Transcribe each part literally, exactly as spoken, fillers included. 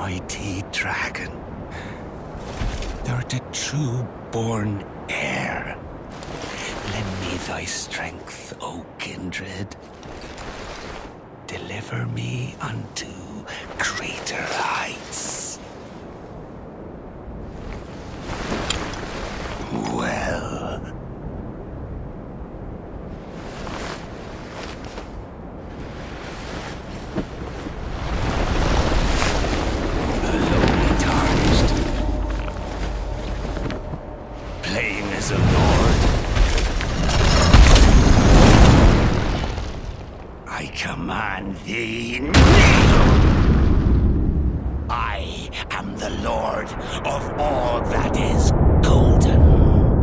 mighty dragon. Thou'rt a true-born heir. Lend me thy strength, O kindred. Deliver me unto greater heights. Well. Alone tarnished. Plain as a lord. I command thee, kneel! I am the lord of all that is golden.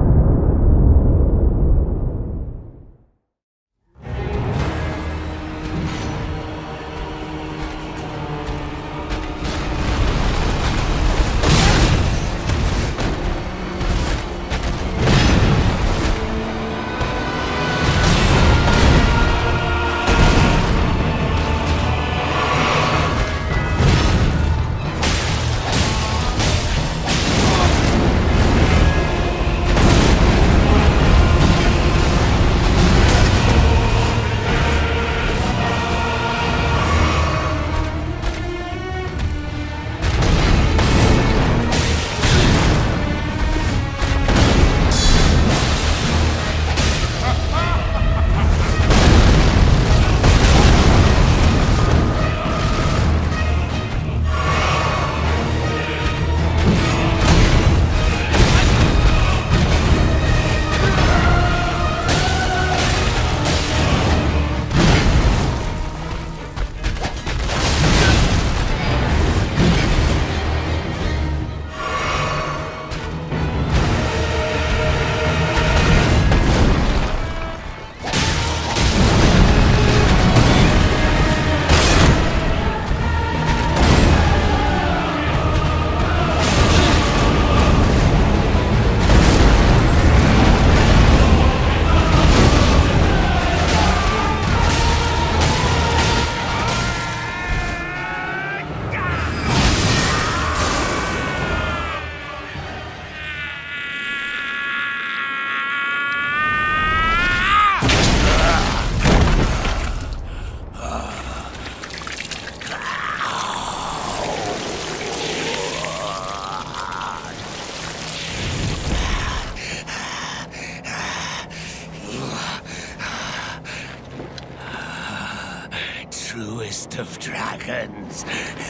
Truest of dragons.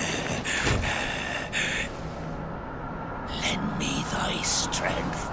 Lend me thy strength.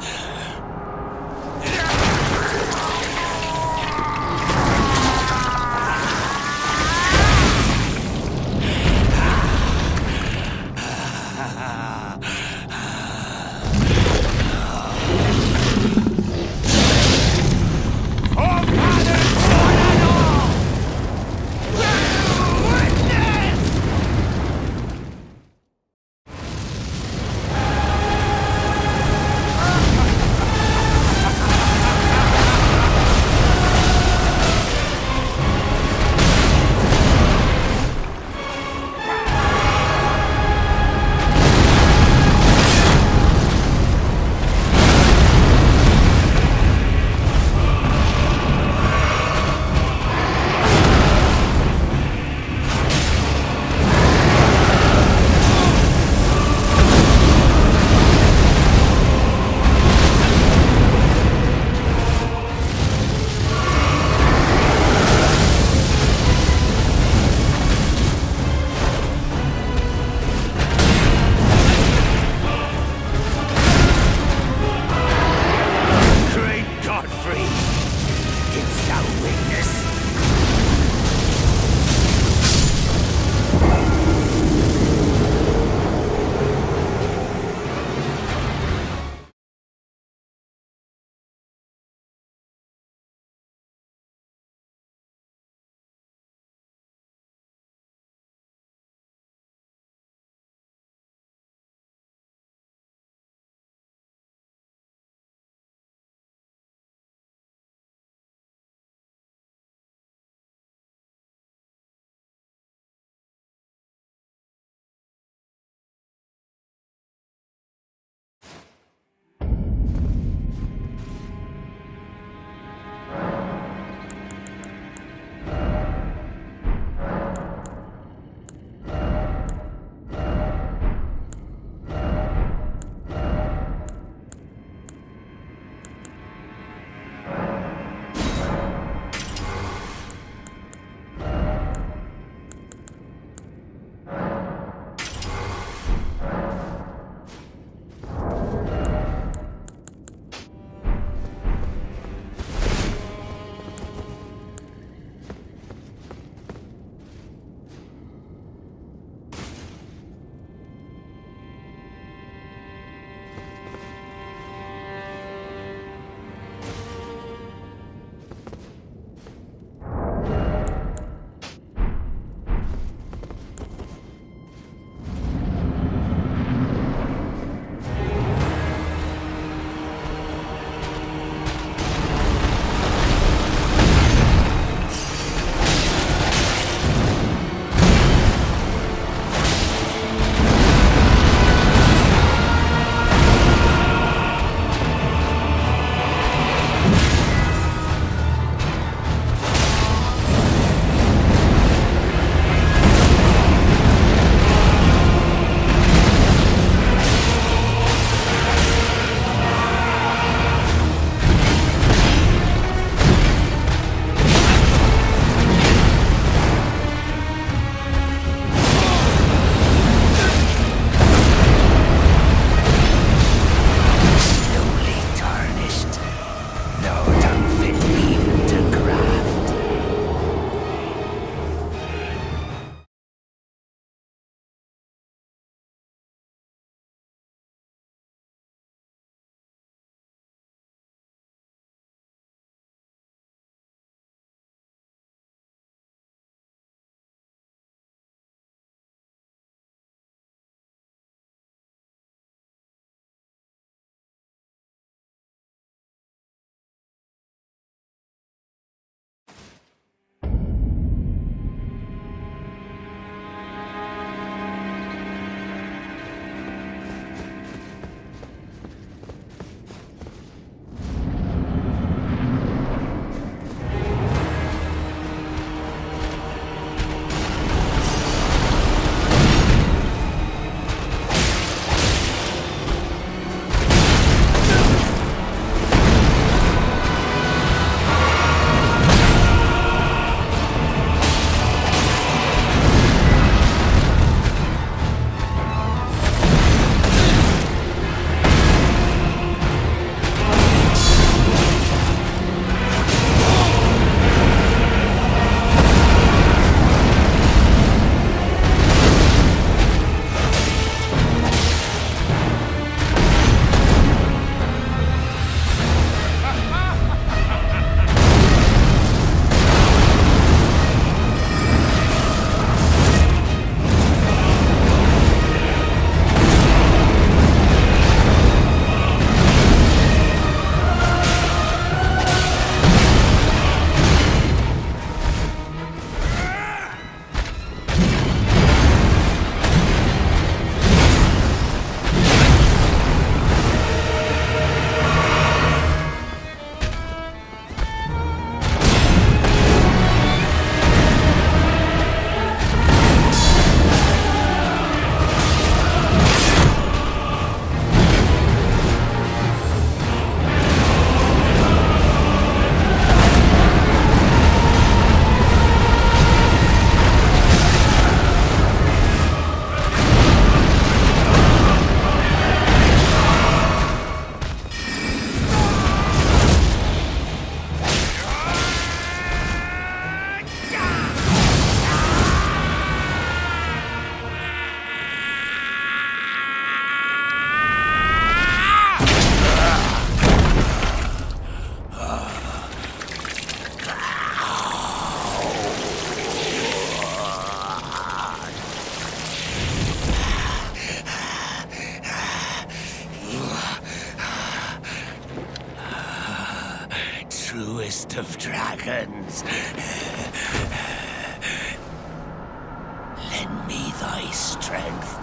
truest of dragons. Lend me thy strength.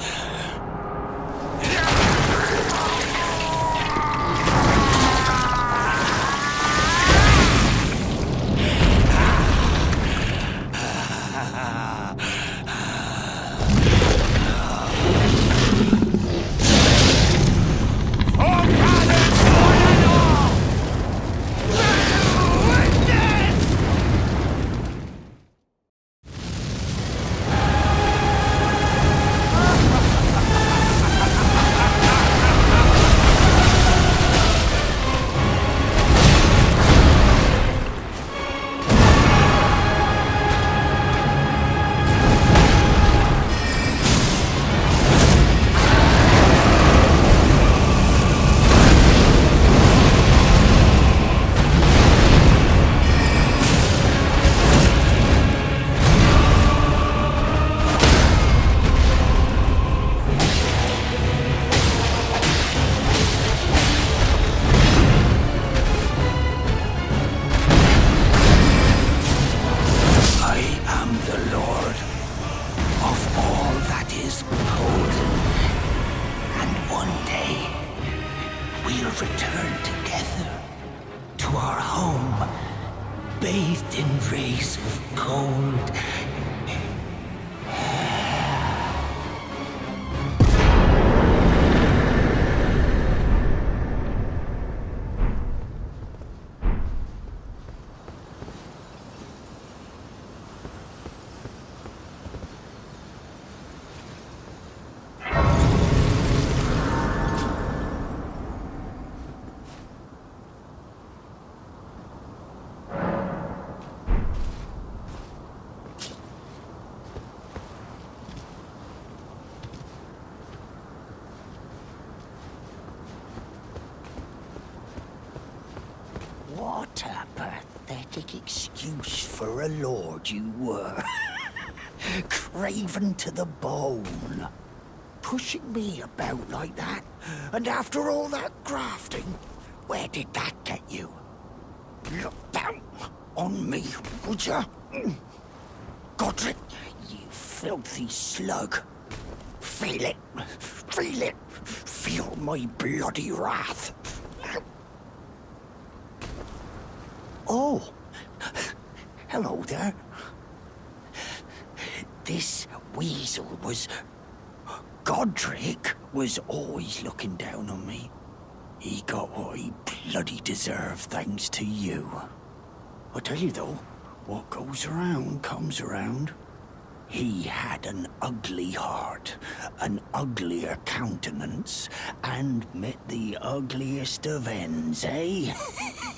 Return together to our home, bathed in rays of gold. What a pathetic excuse for a lord you were. Craven to the bone. Pushing me about like that. And after all that grafting, where did that get you? Look down on me, would ya? Godric, you filthy slug. Feel it. Feel it. Feel my bloody wrath. Oh, hello there. This weasel was... Godric was always looking down on me. He got what he bloody deserved thanks to you. I tell you though, what goes around comes around. He had an ugly heart, an uglier countenance, and met the ugliest of ends, eh?